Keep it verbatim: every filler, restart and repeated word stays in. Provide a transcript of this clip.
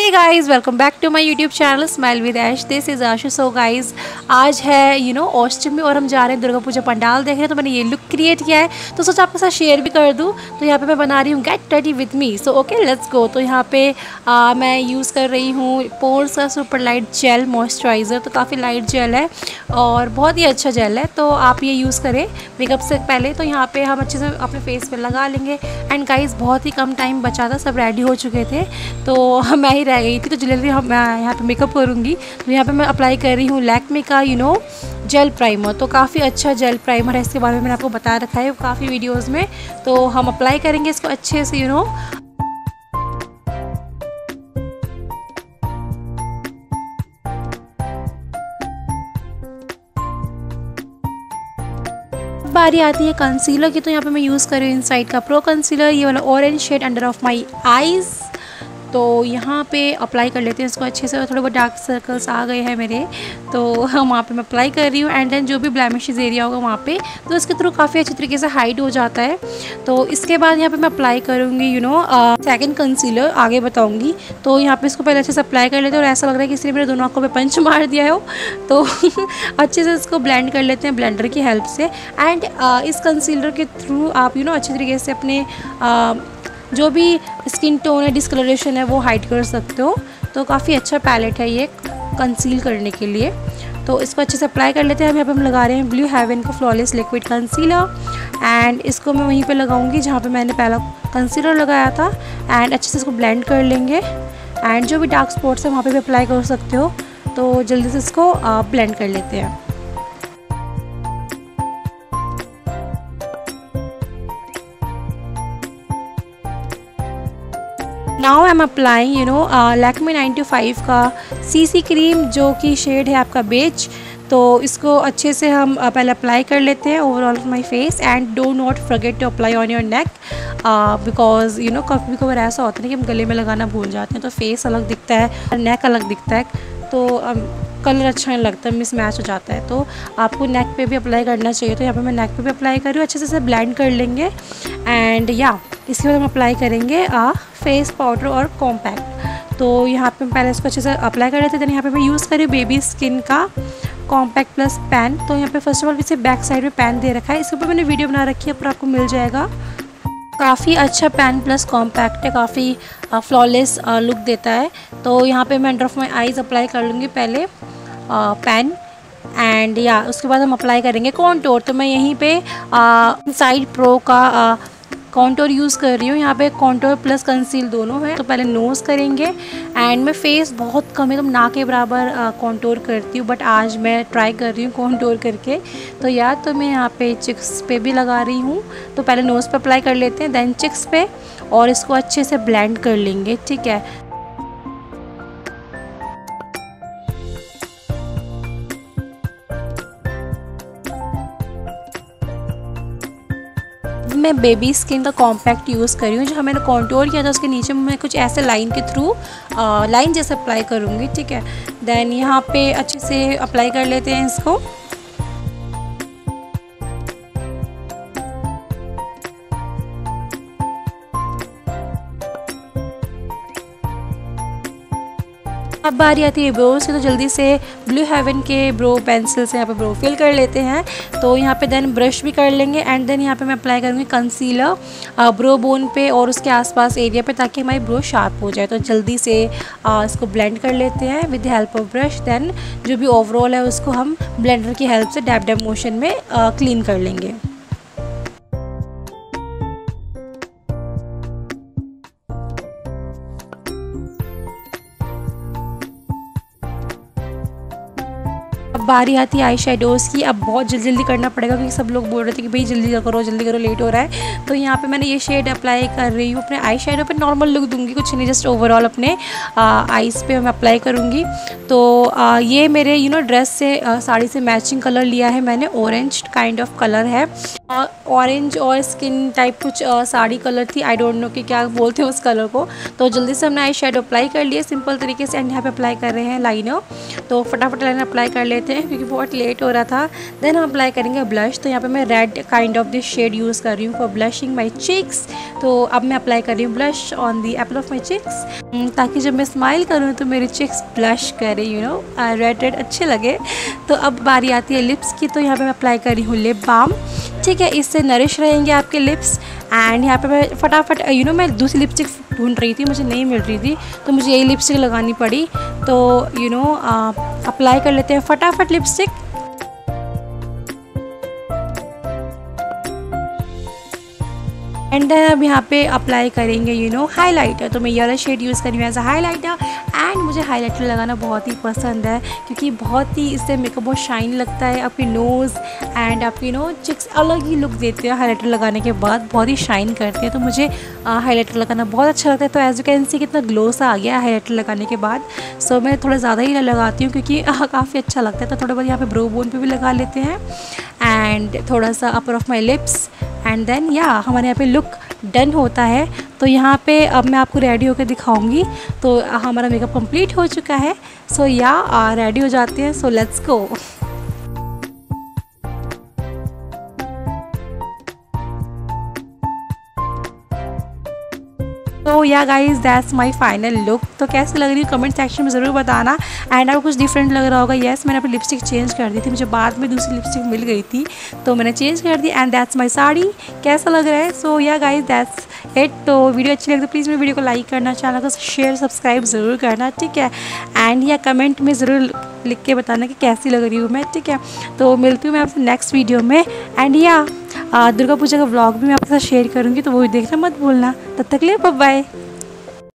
Hey guys, welcome back to my YouTube channel Smile with Ash. This is Ashu. So guys, आज है you know अष्टमी और हम जा रहे हैं दुर्गा पूजा पंडाल देखने। तो मैंने ये लुक क्रिएट किया है, तो सोचा आपके साथ शेयर भी कर दूं। तो यहाँ पे मैं बना रही हूँ get ready with me. So okay, let's go. तो यहाँ पे आ, मैं यूज़ कर रही हूँ पोर्स का सुपर लाइट जेल मॉइस्चराइज़र। तो काफ़ी लाइट जेल है और बहुत ही अच्छा जेल है, तो आप ये यूज़ करें मेकअप से पहले। तो यहाँ पे हम अच्छे से अपने फेस पे लगा लेंगे। एंड गाइस, बहुत ही कम टाइम बचा था, सब रेडी हो चुके थे, तो मैं ही रह गई थी। तो जल्दी हम मैं यहाँ पे मेकअप करूँगी। तो यहाँ पे मैं अप्लाई कर रही हूँ लैक्मे का यू नो जेल प्राइमर। तो काफ़ी अच्छा जेल प्राइमर है, इसके बारे में मैंने आपको बता रखा है काफ़ी वीडियोस में। तो हम अप्लाई करेंगे इसको अच्छे से यू नो बारी आती है कंसीलर की। तो यहाँ पे मैं यूज़ कर रही हूँ इनसाइड का प्रो कंसीलर, ये वाला orange shade under of my eyes. तो यहाँ पे अप्लाई कर लेते हैं इसको अच्छे से। थोड़े बहुत डार्क सर्कल्स आ गए हैं मेरे, तो हम वहाँ पे मैं अप्लाई कर रही हूँ। एंड देन जो भी ब्लैमिशेस एरिया होगा वहाँ पे, तो इसके थ्रू काफ़ी अच्छी तरीके से हाइड हो जाता है। तो इसके बाद यहाँ पे मैं अप्लाई करूँगी यू नो सेकंड कंसीलर, आगे बताऊँगी। तो यहाँ पे इसको पहले अच्छे से अप्लाई कर लेते हैं और ऐसा लग रहा है कि इसने मेरे दोनों आँखों पर पंच मार दिया हो। तो अच्छे से इसको ब्लेंड कर लेते हैं ब्लेंडर की हेल्प से। एंड इस कंसीलर के थ्रू आप यू नो अच्छे तरीके से अपने uh, जो भी स्किन टोन है, डिस्कलरेशन है, वो हाइड कर सकते हो। तो काफ़ी अच्छा पैलेट है ये कंसील करने के लिए। तो इसको अच्छे से अप्लाई कर लेते हैं। हम यहाँ पे हम लगा रहे हैं ब्लू हेवन का फ्लॉलेस लिक्विड कंसीलर। एंड इसको मैं वहीं पे लगाऊंगी जहाँ पे मैंने पहला कंसीलर लगाया था। एंड अच्छे से इसको ब्लेंड कर लेंगे। एंड जो भी डार्क स्पॉट्स है वहाँ पे भी अप्लाई कर सकते हो। तो जल्दी से इसको ब्लेंड कर लेते हैं। Now I am applying you know Lakme ninety five का सीसी क्रीम, जो कि शेड है आपका बेज। तो इसको अच्छे से हम uh, पहले अप्लाई कर लेते हैं overall my face. And do not forget to apply on your neck, because you know कभी कभी ऐसा होता है कि हम गले में लगाना भूल जाते हैं, तो फेस अलग दिखता है और नेक अलग दिखता है, तो um, कलर अच्छा नहीं लगता, मिस मैच हो जाता है। तो आपको नेक पे भी अप्लाई करना चाहिए। तो यहाँ पे मैं नेक पे भी अप्लाई कर रही हूँ, अच्छे से ब्लेंड कर लेंगे। एंड या इसके बाद हम अप्लाई करेंगे आ फेस पाउडर और कॉम्पैक्ट। तो यहाँ पे पहले इसको अच्छे से अप्लाई कर लेते हैं। यहाँ पे मैं यूज़ कर रही हूँ बेबी स्किन का कॉम्पैक्ट प्लस पैन। तो यहाँ पे फर्स्ट ऑफ ऑल इसे बैक साइड में पैन दे रखा है, इसके ऊपर मैंने वीडियो बना रखी है, पर आपको मिल जाएगा। काफ़ी अच्छा पैन प्लस कॉम्पैक्ट है, काफ़ी फ्लॉलेस लुक देता है। तो यहाँ पे मैं under of my eyes apply कर लूँगी पहले पैन। एंड या उसके बाद हम अप्लाई करेंगे कॉन्टोर। तो मैं यहीं पे साइड प्रो का कॉन्टोर यूज़ कर रही हूँ। यहाँ पे कॉन्टोर प्लस कंसील दोनों है। तो पहले नोज़ करेंगे। एंड मैं फेस बहुत कम है, तो ना के बराबर कॉन्टोर करती हूँ, बट आज मैं ट्राई कर रही हूँ कॉन्टोर करके। तो या तो मैं यहाँ पे चिक्स पे भी लगा रही हूँ। तो पहले नोज़ पे अप्लाई कर लेते हैं, देन चिक्स पे, और इसको अच्छे से ब्लेंड कर लेंगे। ठीक है, मैं बेबी स्किन का कॉम्पैक्ट यूज़ कर रही हूँ। जो मैंने कॉन्टोर किया था उसके नीचे मैं कुछ ऐसे लाइन के थ्रू लाइन जैसे अप्लाई करूँगी। ठीक है, देन यहाँ पे अच्छे से अप्लाई कर लेते हैं इसको। अब बारी आती है ब्रोज की। तो जल्दी से ब्लू हेवन के ब्रो पेंसिल से यहाँ पे ब्रो फिल कर लेते हैं। तो यहाँ पे देन ब्रश भी कर लेंगे। एंड देन यहाँ पे मैं अप्लाई करूँगी कंसीलर ब्रो बोन पे और उसके आसपास एरिया पे, ताकि हमारी ब्रो शार्प हो जाए। तो जल्दी से आ, इसको ब्लेंड कर लेते हैं with the help of brush. Then जो भी ओवरऑल है उसको हम ब्लेंडर की हेल्प से डैब डैब मोशन में आ, क्लीन कर लेंगे। अब बारी आती है आई शेडोज़ की। अब बहुत जल्दी जल्दी करना पड़ेगा, क्योंकि सब लोग बोल रहे थे कि भाई जल्दी करो जल्दी करो, लेट हो रहा है। तो यहाँ पे मैंने ये शेड अप्लाई कर रही हूँ अपने आई शेडो पे। नॉर्मल लुक दूंगी, कुछ नहीं, जस्ट ओवरऑल अपने आईज़ पे मैं अप्लाई करूँगी। तो आ, ये मेरे यू नो ड्रेस से आ, साड़ी से मैचिंग कलर लिया है मैंने, ऑरेंज काइंड ऑफ कलर है। ऑरेंज और स्किन टाइप कुछ आ, साड़ी कलर थी, आई डोंट नो कि क्या बोलते हैं उस कलर को। तो जल्दी से हमने आई शेडो अप्लाई कर लिए सिंपल तरीके से, एंड यहाँ पे अप्लाई कर रहे हैं लाइनर। तो फटाफट लाइनर अप्लाई कर लेते हैं क्योंकि बहुत लेट हो रहा था। देन हम अप्लाई करेंगे ब्लश। तो यहाँ पे मैं red kind of this shade use कर रही हूँ फॉर ब्लशिंग माई चिक्स। तो अब मैं अप्लाई कर रही हूँ blush on the apple of my cheeks, ताकि जब मैं स्माइल करूँ तो मेरी चिक्स ब्लश करे, यू नो रेड रेड अच्छे लगे। तो अब बारी आती है लिप्स की। तो यहाँ पे मैं अप्लाई कर रही हूँ लिप बाम, ठीक है, इससे नरिश रहेंगे आपके लिप्स। एंड यहाँ पे मैं फटाफट यू नो मैं दूसरी लिपस्टिक ढूंढ रही थी, मुझे नहीं मिल रही थी, तो मुझे यही लिपस्टिक लगानी पड़ी। तो यू नो अप्लाई कर लेते हैं फटाफट लिपस्टिक। एंड देन अब यहाँ पे अप्लाई करेंगे यू नो हाइलाइटर। तो मैं ये वाला शेड यूज़ कर रही हूँ एज अ हाइलाइटर। एंड मुझे हाइलाइटर लगाना बहुत ही पसंद है क्योंकि बहुत ही इससे मेकअप बहुत शाइन लगता है, आपकी नोज़ एंड आपकी नो चिक्स अलग ही लुक देते हैं हाइलाइटर लगाने के बाद, बहुत ही शाइन करते हैं। तो मुझे हाइलाइटर लगाना बहुत अच्छा लगता है। तो एज यू कैन सी कितना ग्लो सा आ गया हाइलाइटर लगाने के बाद। सो so, मैं थोड़ा ज़्यादा ही लगाती हूँ क्योंकि काफ़ी अच्छा लगता है। तो थोड़ा बहुत यहाँ पे ब्रो बोन पे भी लगा लेते हैं एंड थोड़ा सा upper of my lips. And then या हमारे यहाँ पे लुक डन होता है। तो यहाँ पे अब मैं आपको रेडी होकर दिखाऊंगी। तो हमारा मेकअप कंप्लीट हो चुका है। सो या रेडी हो जाते हैं। So let's go. तो yeah guys that's my final look. तो कैसे लग रही है कमेंट सेक्शन में ज़रूर बताना। एंड आपको कुछ डिफरेंट लग रहा होगा। येस मैंने अपनी लिपस्टिक चेंज कर दी थी, मुझे बाद में दूसरी लिपस्टिक मिल गई थी तो मैंने चेंज कर दी। And that's my sari. कैसा लग रहा है? So yeah guys that's it. तो वीडियो अच्छी लगे तो प्लीज़ मेरी वीडियो को लाइक करना, चैनल को शेयर सब्सक्राइब ज़रूर करना, ठीक है। एंड या कमेंट में ज़रूर लिख के बताना कि कैसी लग रही हूँ मैं, ठीक है। तो मिलती हूँ मैं आपसे नेक्स्ट वीडियो में। एंड या दुर्गा पूजा का व्लॉग भी मैं आपके साथ शेयर करूँगी, तो वो भी देखना मत भूलना। तब तक के लिए बाय बाय।